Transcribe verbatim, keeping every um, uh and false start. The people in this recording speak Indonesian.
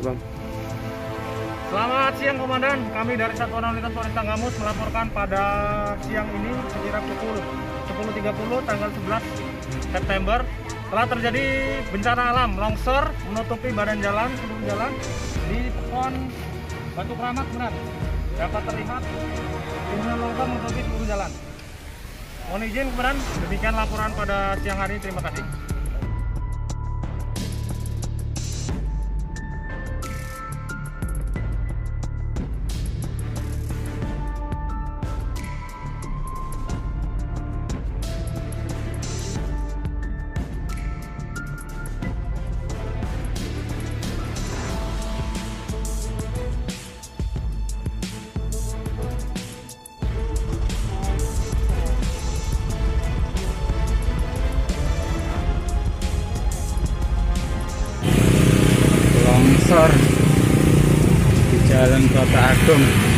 Bang. Selamat siang Komandan, kami dari Satuan Lalu Lintas Polres Tanggamus melaporkan pada siang ini sekira pukul sepuluh tiga puluh tanggal sebelas September telah terjadi bencana alam longsor menutupi badan jalan, seluruh jalan di Pekon Batu Keramat benar. Dapat terlihat gunungan longsor menutupi seluruh jalan. Mohon izin Komandan, demikian laporan pada siang hari, terima kasih. Longsor di Jalan Kota Agung.